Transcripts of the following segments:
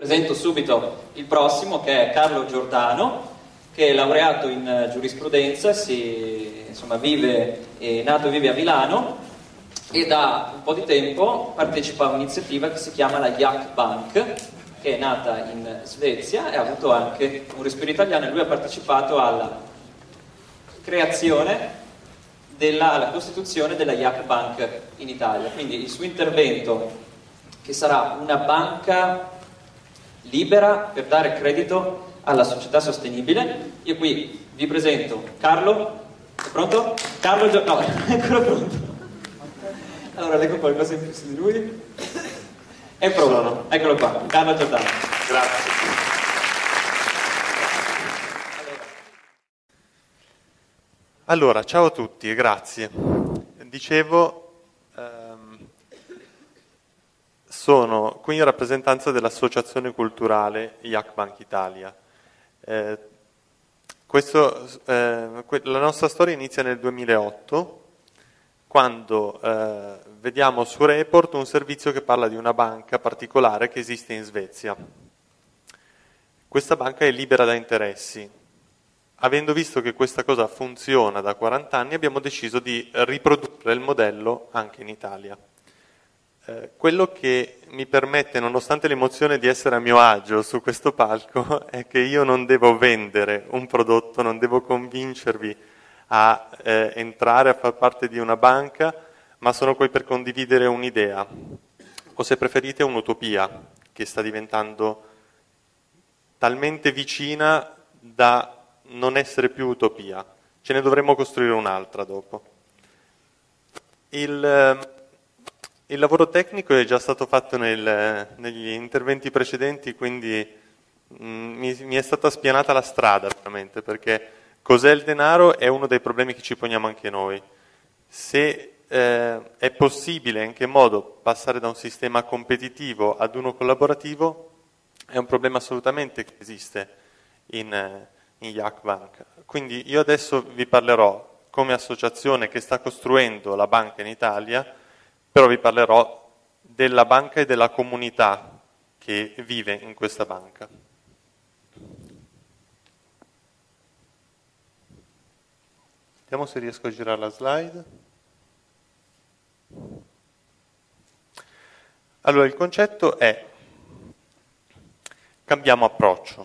Presento subito il prossimo, che è Carlo Giordano, che è laureato in giurisprudenza, è nato e vive a Milano, e da un po' di tempo partecipa a un'iniziativa che si chiama la Jack Bank, che è nata in Svezia e ha avuto anche un respiro italiano, e lui ha partecipato alla creazione alla costituzione della Jack Bank in Italia. Quindi il suo intervento, che sarà una banca libera per dare credito alla società sostenibile. Io qui vi presento Carlo. È pronto? Carlo no, eccolo pronto. Allora leggo qualcosa in più su di lui. È pronto, eccolo qua, Carlo Giordano. Grazie. Allora, ciao a tutti e grazie. Dicevo, sono qui in rappresentanza dell'Associazione Culturale Jack Bank Italia. La nostra storia inizia nel 2008, quando vediamo su Report un servizio che parla di una banca particolare che esiste in Svezia. Questa banca è libera da interessi. Avendo visto che questa cosa funziona da 40 anni, abbiamo deciso di riprodurre il modello anche in Italia. Quello che mi permette, nonostante l'emozione di essere a mio agio su questo palco, è che io non devo vendere un prodotto, non devo convincervi a entrare a far parte di una banca, ma sono qui per condividere un'idea, o se preferite un'utopia, che sta diventando talmente vicina da non essere più utopia. Ce ne dovremmo costruire un'altra dopo. Il lavoro tecnico è già stato fatto negli interventi precedenti, quindi mi è stata spianata la strada veramente, perché cos'è il denaro è uno dei problemi che ci poniamo anche noi. Se è possibile, in che modo passare da un sistema competitivo ad uno collaborativo, è un problema assolutamente che esiste in Jack Bank. Quindi io adesso vi parlerò come associazione che sta costruendo la banca in Italia, però vi parlerò della banca e della comunità che vive in questa banca. Vediamo se riesco a girare la slide. Allora, il concetto è: cambiamo approccio.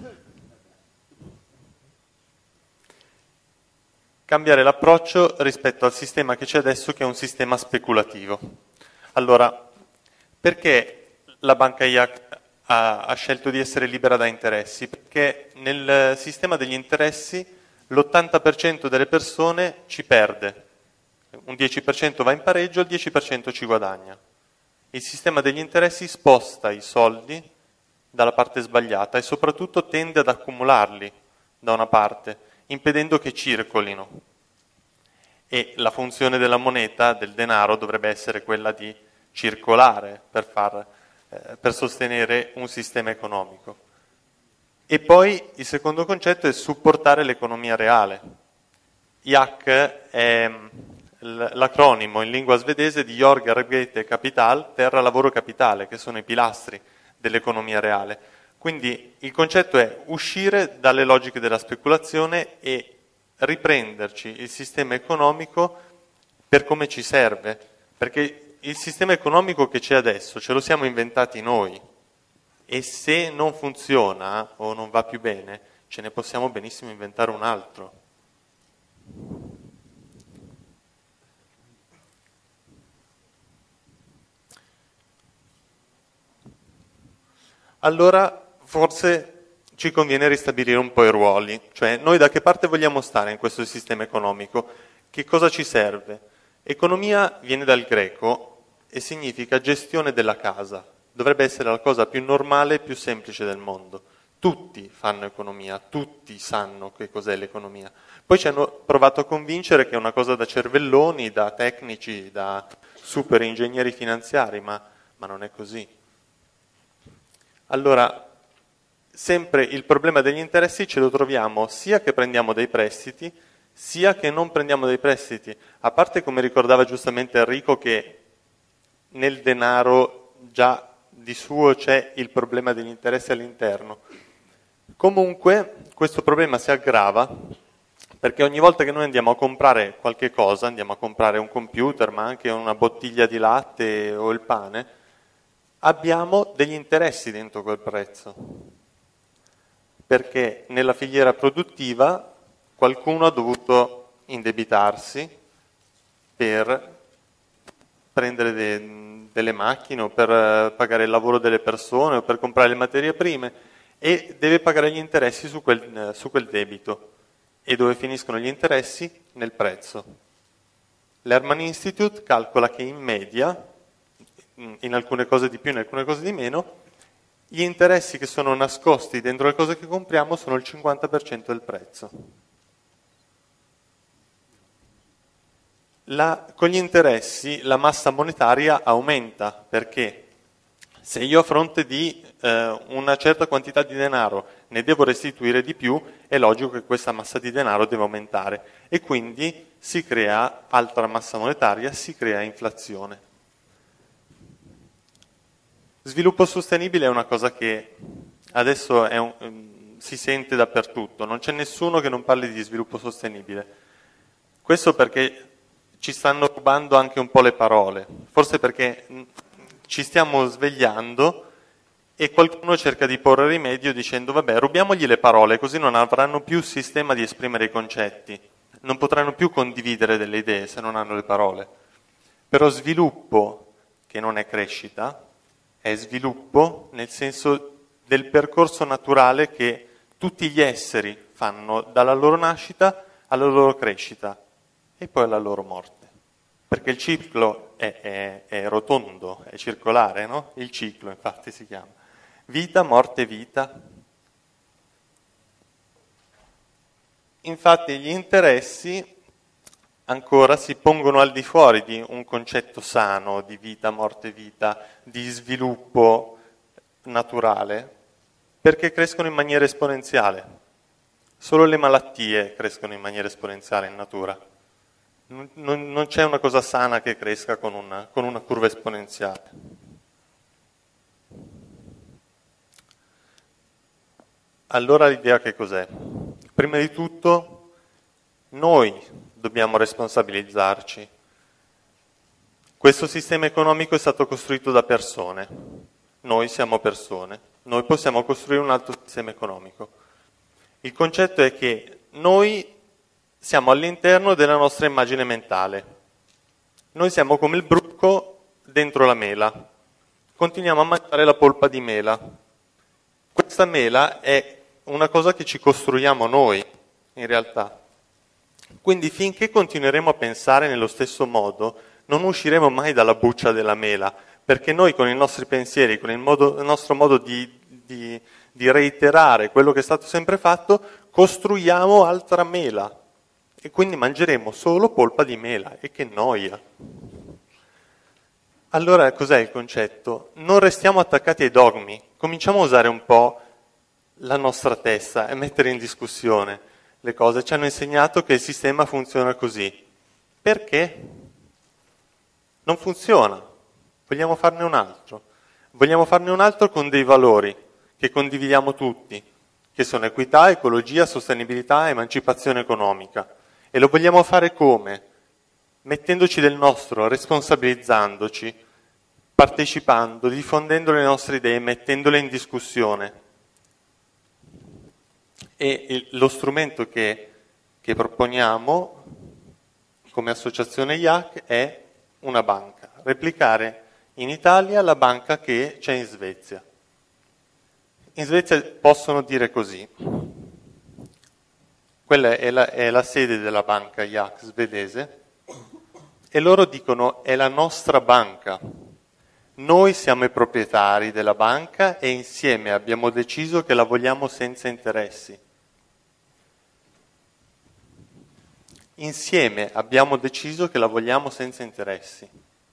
Cambiare l'approccio rispetto al sistema che c'è adesso, che è un sistema speculativo. Allora, perché la banca Jack ha scelto di essere libera da interessi? Perché nel sistema degli interessi l'80% delle persone ci perde, un 10% va in pareggio, il 10% ci guadagna. Il sistema degli interessi sposta i soldi dalla parte sbagliata e soprattutto tende ad accumularli da una parte, impedendo che circolino. E la funzione della moneta, del denaro, dovrebbe essere quella di circolare per sostenere un sistema economico. E poi il secondo concetto è supportare l'economia reale. Jack è l'acronimo in lingua svedese di Jorg Arbete Kapital, terra, lavoro, capitale, che sono i pilastri dell'economia reale. Quindi il concetto è uscire dalle logiche della speculazione e riprenderci il sistema economico per come ci serve, perché il sistema economico che c'è adesso ce lo siamo inventati noi, e se non funziona o non va più bene, ce ne possiamo benissimo inventare un altro. Allora, forse ci conviene ristabilire un po' i ruoli, cioè noi da che parte vogliamo stare in questo sistema economico? Che cosa ci serve? Economia viene dal greco e significa gestione della casa. Dovrebbe essere la cosa più normale e più semplice del mondo. Tutti fanno economia, tutti sanno che cos'è l'economia. Poi ci hanno provato a convincere che è una cosa da cervelloni, da tecnici, da super ingegneri finanziari, ma non è così. Allora, sempre il problema degli interessi ce lo troviamo sia che prendiamo dei prestiti, sia che non prendiamo dei prestiti. A parte, come ricordava giustamente Enrico, che nel denaro già di suo c'è il problema degli interessi all'interno. Comunque questo problema si aggrava perché ogni volta che noi andiamo a comprare qualche cosa, andiamo a comprare un computer, ma anche una bottiglia di latte o il pane, abbiamo degli interessi dentro quel prezzo. Perché nella filiera produttiva qualcuno ha dovuto indebitarsi per prendere delle macchine o per pagare il lavoro delle persone o per comprare le materie prime e deve pagare gli interessi su quel debito. E dove finiscono gli interessi? Nel prezzo. L'Herman Institute calcola che in media, in alcune cose di più, in alcune cose di meno, gli interessi che sono nascosti dentro le cose che compriamo sono il 50% del prezzo. Con gli interessi la massa monetaria aumenta, perché se io a fronte di una certa quantità di denaro ne devo restituire di più, è logico che questa massa di denaro deve aumentare e quindi si crea altra massa monetaria, si crea inflazione. Sviluppo sostenibile è una cosa che adesso si sente dappertutto, non c'è nessuno che non parli di sviluppo sostenibile. Questo perché ci stanno rubando anche un po' le parole, forse perché ci stiamo svegliando e qualcuno cerca di porre rimedio dicendo vabbè, rubiamogli le parole, così non avranno più sistema di esprimere i concetti, non potranno più condividere delle idee se non hanno le parole. Però sviluppo, che non è crescita, è sviluppo nel senso del percorso naturale che tutti gli esseri fanno dalla loro nascita alla loro crescita e poi alla loro morte. Perché il ciclo è rotondo, è circolare, no? Il ciclo infatti si chiama. Vita, morte, vita. Infatti gli interessi ancora si pongono al di fuori di un concetto sano di vita, morte, vita, di sviluppo naturale, perché crescono in maniera esponenziale. Solo le malattie crescono in maniera esponenziale in natura. Non c'è una cosa sana che cresca con una curva esponenziale. Allora l'idea che cos'è? Prima di tutto noi dobbiamo responsabilizzarci. Questo sistema economico è stato costruito da persone. Noi siamo persone. Noi possiamo costruire un altro sistema economico. Il concetto è che noi siamo all'interno della nostra immagine mentale. Noi siamo come il bruco dentro la mela. Continuiamo a mangiare la polpa di mela. Questa mela è una cosa che ci costruiamo noi, in realtà. Quindi finché continueremo a pensare nello stesso modo, non usciremo mai dalla buccia della mela, perché noi con i nostri pensieri, con il nostro modo di reiterare quello che è stato sempre fatto, costruiamo altra mela. E quindi mangeremo solo polpa di mela, e che noia. Allora cos'è il concetto? Non restiamo attaccati ai dogmi, cominciamo a usare un po' la nostra testa e mettere in discussione le cose. Ci hanno insegnato che il sistema funziona così. Perché? Non funziona. Vogliamo farne un altro. Vogliamo farne un altro con dei valori che condividiamo tutti, che sono equità, ecologia, sostenibilità, emancipazione economica. E lo vogliamo fare come? Mettendoci del nostro, responsabilizzandoci, partecipando, diffondendo le nostre idee, mettendole in discussione. E lo strumento che proponiamo come associazione IAC è una banca, replicare in Italia la banca che c'è in Svezia. In Svezia possono dire così, quella è la sede della banca IAC svedese, e loro dicono è la nostra banca. Noi siamo i proprietari della banca e insieme abbiamo deciso che la vogliamo senza interessi. Insieme abbiamo deciso che la vogliamo senza interessi.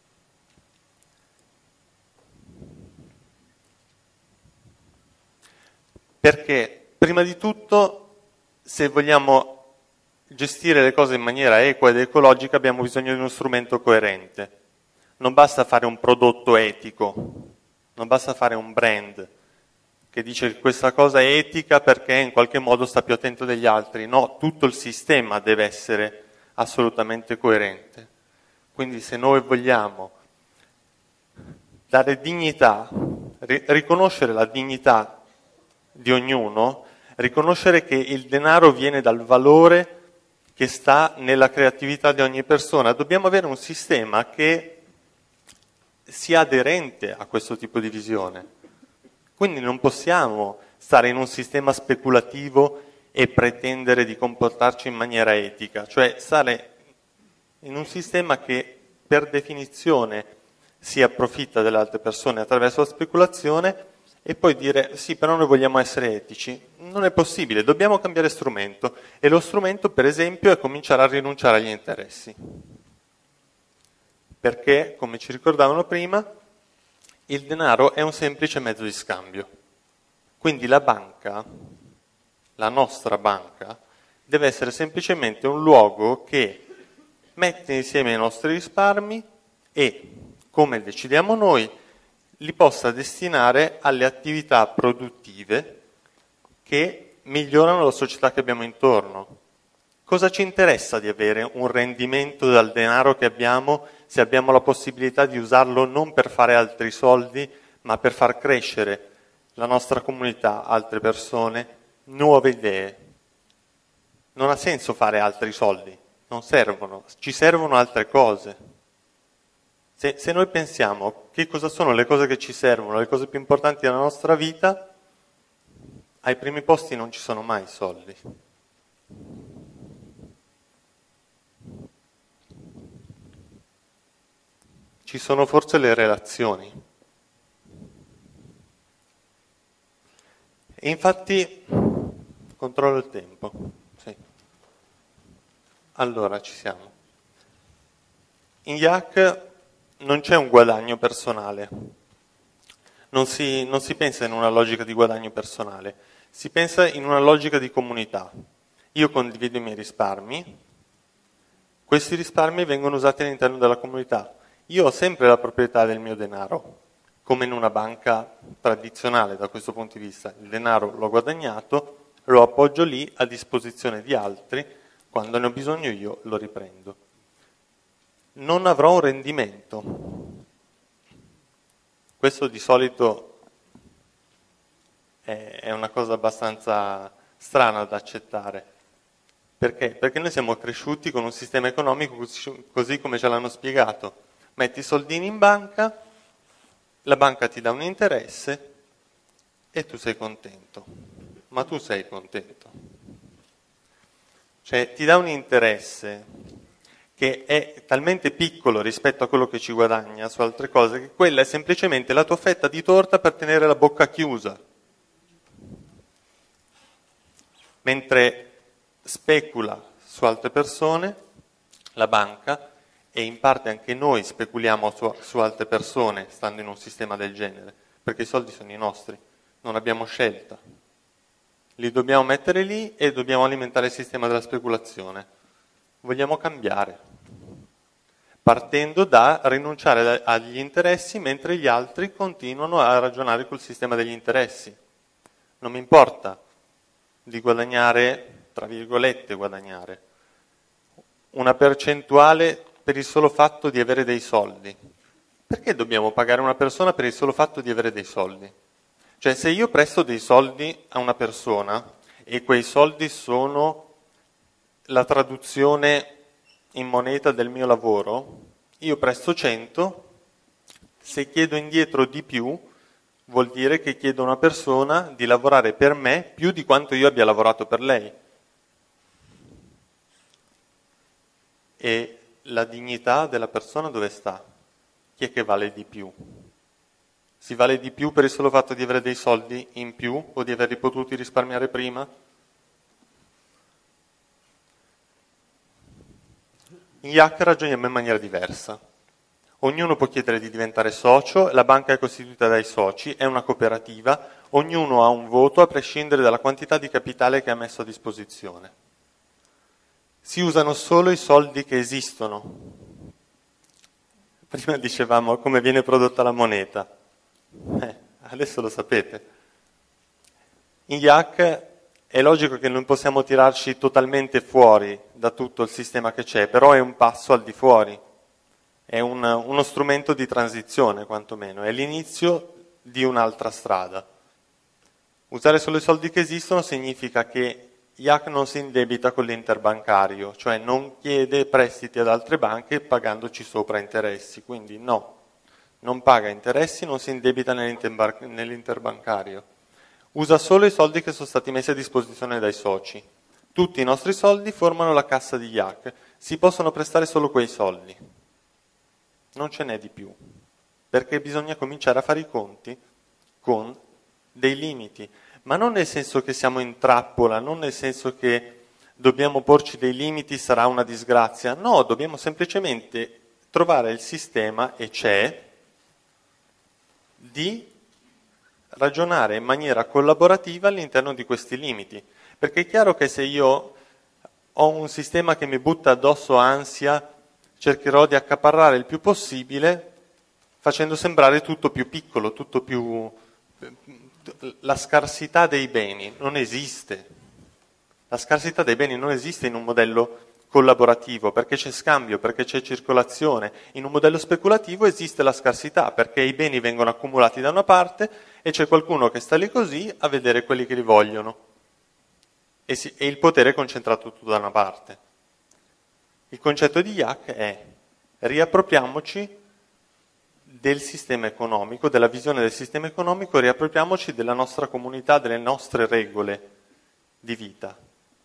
Perché, prima di tutto, se vogliamo gestire le cose in maniera equa ed ecologica, abbiamo bisogno di uno strumento coerente. Non basta fare un prodotto etico, Non basta fare un brand che dice che questa cosa è etica perché in qualche modo sta più attento degli altri. No, tutto il sistema deve essere assolutamente coerente. Quindi se noi vogliamo dare dignità, riconoscere la dignità di ognuno, riconoscere che il denaro viene dal valore che sta nella creatività di ogni persona, dobbiamo avere un sistema che sia aderente a questo tipo di visione. Quindi non possiamo stare in un sistema speculativo e pretendere di comportarci in maniera etica, cioè stare in un sistema che per definizione si approfitta delle altre persone attraverso la speculazione e poi dire sì, però noi vogliamo essere etici. Non è possibile, dobbiamo cambiare strumento e lo strumento, per esempio, è cominciare a rinunciare agli interessi. Perché, come ci ricordavano prima, il denaro è un semplice mezzo di scambio. Quindi la banca, la nostra banca, deve essere semplicemente un luogo che mette insieme i nostri risparmi e, come decidiamo noi, li possa destinare alle attività produttive che migliorano la società che abbiamo intorno. Cosa ci interessa di avere un rendimento dal denaro che abbiamo se abbiamo la possibilità di usarlo non per fare altri soldi, ma per far crescere la nostra comunità, altre persone, nuove idee? Non ha senso fare altri soldi, non servono, ci servono altre cose. Se noi pensiamo che cosa sono le cose che ci servono, le cose più importanti della nostra vita, ai primi posti non ci sono mai i soldi. Ci sono forse le relazioni. E infatti, controllo il tempo. Sì. Allora, ci siamo. In IAC non c'è un guadagno personale. Non si pensa in una logica di guadagno personale, si pensa in una logica di comunità. Io condivido i miei risparmi, questi risparmi vengono usati all'interno della comunità. Io ho sempre la proprietà del mio denaro, come in una banca tradizionale da questo punto di vista. Il denaro l'ho guadagnato, lo appoggio lì a disposizione di altri, quando ne ho bisogno io lo riprendo. Non avrò un rendimento. Questo di solito è una cosa abbastanza strana da accettare. Perché? Perché noi siamo cresciuti con un sistema economico così come ce l'hanno spiegato. Metti i soldini in banca, la banca ti dà un interesse e tu sei contento. Ma tu sei contento. Cioè ti dà un interesse che è talmente piccolo rispetto a quello che ci guadagna su altre cose, che quella è semplicemente la tua fetta di torta per tenere la bocca chiusa. Mentre specula su altre persone, la banca, e in parte anche noi speculiamo su altre persone, stando in un sistema del genere, perché i soldi sono i nostri, non abbiamo scelta. Li dobbiamo mettere lì e dobbiamo alimentare il sistema della speculazione. Vogliamo cambiare, partendo da rinunciare agli interessi mentre gli altri continuano a ragionare col sistema degli interessi. Non mi importa di guadagnare, tra virgolette guadagnare, una percentuale per il solo fatto di avere dei soldi. Perché dobbiamo pagare una persona per il solo fatto di avere dei soldi? Cioè se io presto dei soldi a una persona e quei soldi sono la traduzione in moneta del mio lavoro, io presto 100, se chiedo indietro di più, vuol dire che chiedo a una persona di lavorare per me più di quanto io abbia lavorato per lei. E la dignità della persona dove sta? Chi è che vale di più? Si vale di più per il solo fatto di avere dei soldi in più o di averli potuti risparmiare prima? In IAC ragioniamo in maniera diversa. Ognuno può chiedere di diventare socio, la banca è costituita dai soci, è una cooperativa, ognuno ha un voto a prescindere dalla quantità di capitale che ha messo a disposizione. Si usano solo i soldi che esistono. Prima dicevamo come viene prodotta la moneta. Adesso lo sapete. In IAC è logico che non possiamo tirarci totalmente fuori da tutto il sistema che c'è, però è un passo al di fuori, è uno strumento di transizione quantomeno, è l'inizio di un'altra strada. Usare solo i soldi che esistono significa che IAC non si indebita con l'interbancario, cioè non chiede prestiti ad altre banche pagandoci sopra interessi, quindi no, non paga interessi, non si indebita nell'interbancario. Usa solo i soldi che sono stati messi a disposizione dai soci. Tutti i nostri soldi formano la cassa di IAC, si possono prestare solo quei soldi. Non ce n'è di più, perché bisogna cominciare a fare i conti con dei limiti, ma non nel senso che siamo in trappola, non nel senso che dobbiamo porci dei limiti, sarà una disgrazia. No, dobbiamo semplicemente trovare il sistema, e c'è, di ragionare in maniera collaborativa all'interno di questi limiti. Perché è chiaro che se io ho un sistema che mi butta addosso ansia, cercherò di accaparrare il più possibile, facendo sembrare tutto più piccolo, tutto più... La scarsità dei beni non esiste. La scarsità dei beni non esiste in un modello collaborativo, perché c'è scambio, perché c'è circolazione. In un modello speculativo esiste la scarsità, perché i beni vengono accumulati da una parte e c'è qualcuno che sta lì così a vedere quelli che li vogliono. E il potere è concentrato tutto da una parte. Il concetto di IAC è: riappropriamoci del sistema economico, della visione del sistema economico, riappropriamoci della nostra comunità, delle nostre regole di vita.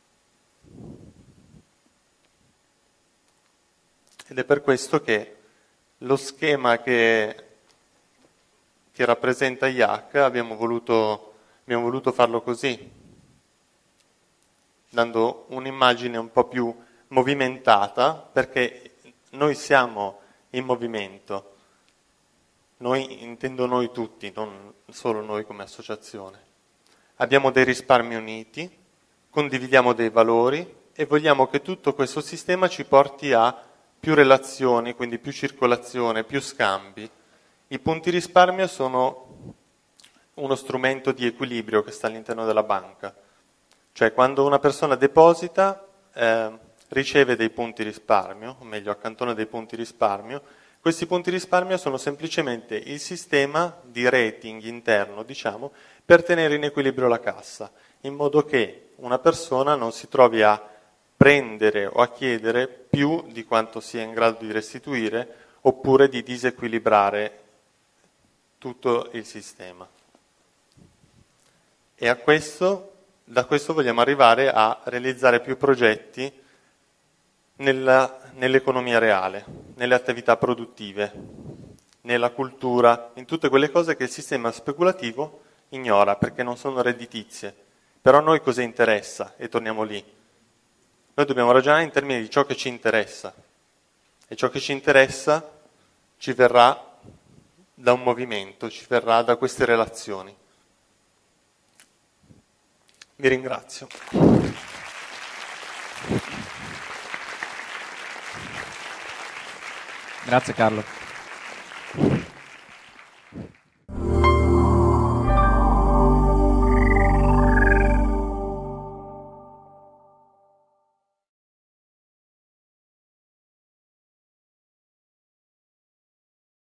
Ed è per questo che lo schema che rappresenta IAC abbiamo voluto farlo così, dando un'immagine un po' più movimentata, perché noi siamo in movimento. Noi, intendo noi tutti, non solo noi come associazione. Abbiamo dei risparmi uniti, condividiamo dei valori e vogliamo che tutto questo sistema ci porti a più relazioni, quindi più circolazione, più scambi. I punti risparmio sono uno strumento di equilibrio che sta all'interno della banca. Cioè quando una persona deposita, riceve dei punti risparmio, o meglio accantona dei punti risparmio. Questi punti risparmio sono semplicemente il sistema di rating interno, diciamo, per tenere in equilibrio la cassa, in modo che una persona non si trovi a prendere o a chiedere più di quanto sia in grado di restituire, oppure di disequilibrare tutto il sistema. E da questo vogliamo arrivare a realizzare più progetti nell'economia reale, nelle attività produttive, nella cultura, in tutte quelle cose che il sistema speculativo ignora perché non sono redditizie. Però a noi cosa interessa? E torniamo lì. Noi dobbiamo ragionare in termini di ciò che ci interessa. E ciò che ci interessa ci verrà da un movimento, ci verrà da queste relazioni. Vi ringrazio. Grazie Carlo.